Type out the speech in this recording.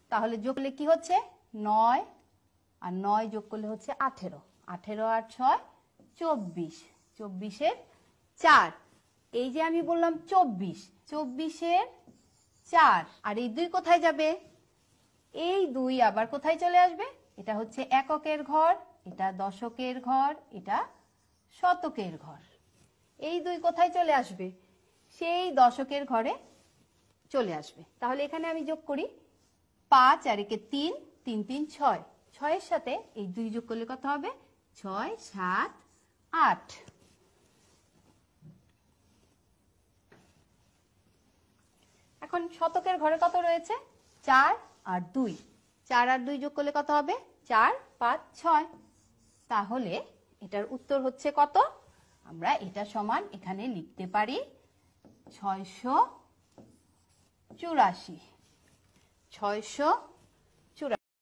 তাহলে যোগ করলে কি হচ্ছে 9 আর 9 যোগ করলে হচ্ছে 18, 18 আর 6 24, 24 এর 4। এই যে আমি বললাম 24, 24 এর 4 আর এই 2 কোথায় যাবে? এই 2 আবার কোথায় চলে আসবে? এটা হচ্ছে এককের ঘর, এটা দশকের ঘর, এটা শতকের ঘর। এই 2 কোথায় চলে আসবে? সেই দশকের ঘরে চলে আসবে। তাহলে এখানে আমি যোগ করি 5 আর 1 3, 3 3 6, 6 এর সাথে এই 2 যোগ করলে কত হবে? 6 7 8। এখন শতকের ঘরে কত রয়েছে? 4 আর 2, 4 আর 2 যোগ করলে কত হবে? 4 5 6। তাহলে এটার উত্তর হচ্ছে কত? আমরা এটা সমান এখানে লিখতে পারি 684, 684।